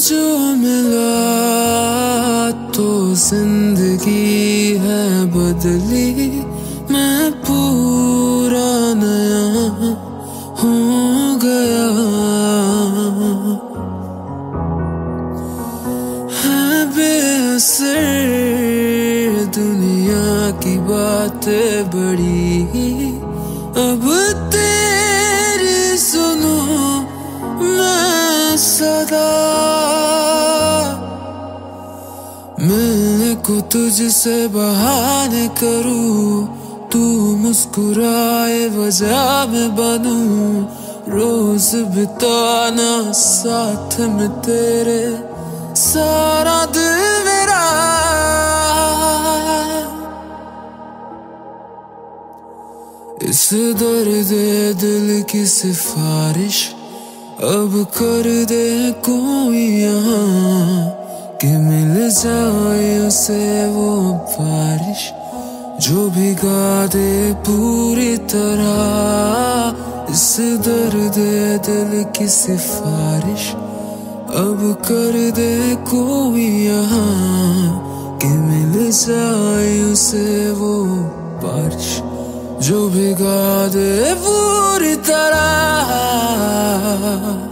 जो मिला तो जिंदगी है बदली, मैं पूरा नया हो गया। है बेअसर दुनिया की बातें बड़ी, अब तेरी सुनो मैं सदा। मिलने को तुझसे बहाने करूं, तू मुस्कुराए वजह में बनूं। रोज बिताना साथ में तेरे, सारा दिल मेरा। इस दर्द दिल की सिफारिश अब कर दे कोई यहाँ, कि मिल जाए उसे वो बारिश जो भिगा दे पूरी तरह। इस दर्द दिल की सिफारिश अब कर दे कोई यहाँ, कि मिल जाए उसे वो बारिश जो भिगा दे पूरी तरह।